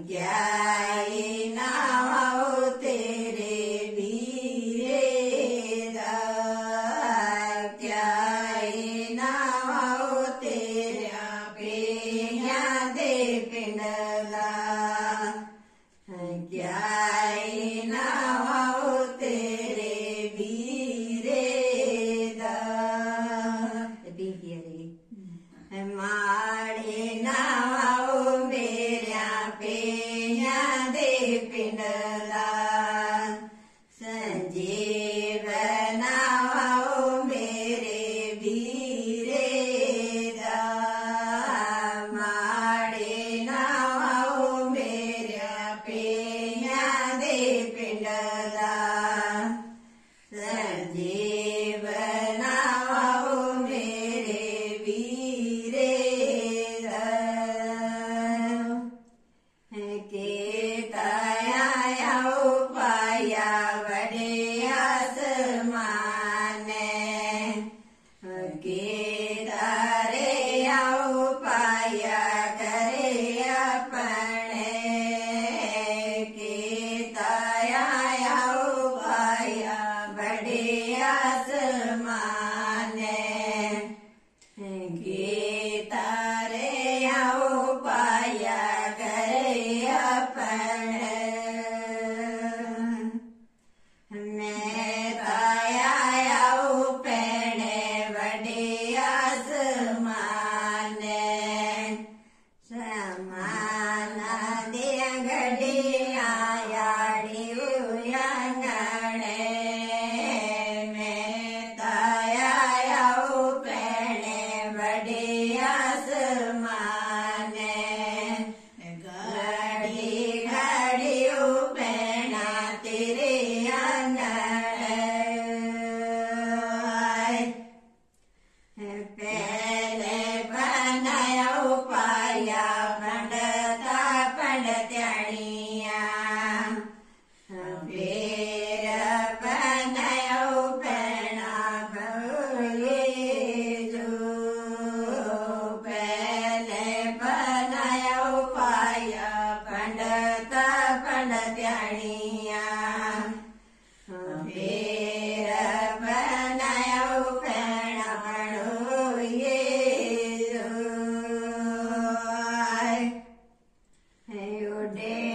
क्या नाम तेरे वीरे दा, क्या नाम तेरा पेया दे पिंड दा, क्या नाम तेरे वीरे दा। माड़े नाम मेरा पेया दे पिंड दा, संजीव नाम मेरे वीरे दा, माड़े नाम मेरा पेया दे पिंड दा, संजीव नाम मेरे वीरे दा। के ताया पाया बड़े आसमान, के तारे आओ पाया करे अपने, के ताया आओ पाया बड़े आसमान, के तारे आओ पाया करे अपने। मैं ताया आओ पेड़े बड़े आसमान, समान दिया घड़िया याड़ी उयांगणे, मैं ताया आओ पेड़े बड़े आसमान, घड़ी घड़ी पेड़ा तेरे आंगण, पहले बनाया पाया पंडता पंडत्याणिया, फिर बनाया पेड़ा भोले जो, पहले बनाया पाया पंडता पंडत्याणिया, फिर बनाया पेड़ा भोले जो। उडे